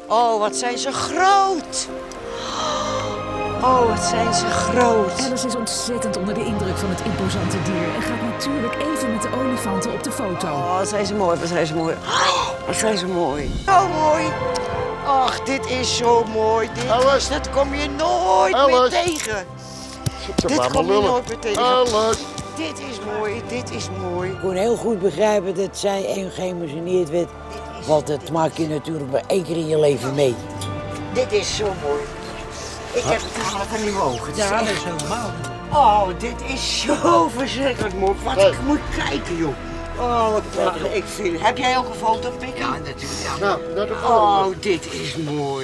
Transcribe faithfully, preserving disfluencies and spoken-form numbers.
Oh, wat zijn ze groot. Oh, wat zijn ze groot. Alice is ontzettend onder de indruk van het imposante dier en gaat natuurlijk even met de olifanten op de foto. Oh, wat zijn ze mooi, wat zijn ze mooi. Oh, wat zijn ze mooi. Zo mooi. Ach, dit is zo mooi. Dit, Alice. dat kom je nooit Alice. meer tegen. Dit kom je nooit meer tegen. Alice. Dit is mooi, dit is mooi. Ik kon heel goed begrijpen dat zij geëmotioneerd werd. Want dat maak je natuurlijk maar één keer in je leven mee. Dit is zo mooi. Ik heb tranen van die ogen. Ja, dat is helemaal. Oh, dit is zo verschrikkelijk mooi. Wat Kijk. ik moet kijken, joh. Oh, wat prachtig ik vind. Heb jij ook een foto, Pik? Ja, natuurlijk. Nou, dat is Oh, dit is mooi.